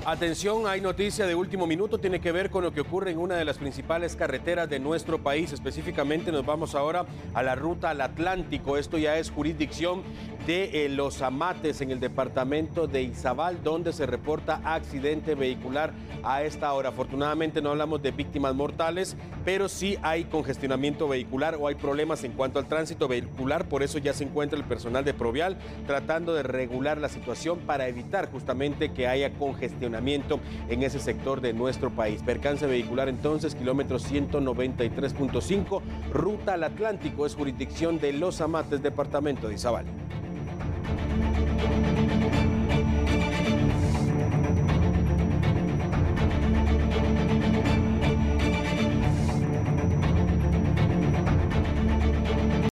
Atención, hay noticia de último minuto, tiene que ver con lo que ocurre en una de las principales carreteras de nuestro país. Específicamente nos vamos ahora a la ruta al Atlántico. Esto ya es jurisdicción de Los Amates, en el departamento de Izabal, donde se reporta accidente vehicular a esta hora. Afortunadamente no hablamos de víctimas mortales, pero sí hay congestionamiento vehicular o hay problemas en cuanto al tránsito vehicular. Por eso ya se encuentra el personal de Provial tratando de regular la situación para evitar justamente que haya congestionamiento en ese sector de nuestro país. Percance vehicular entonces, kilómetro 193.5, ruta al Atlántico, es jurisdicción de Los Amates, departamento de Izabal.